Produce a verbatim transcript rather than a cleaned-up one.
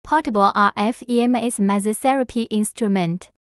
portable R F E M S mesotherapy instrument.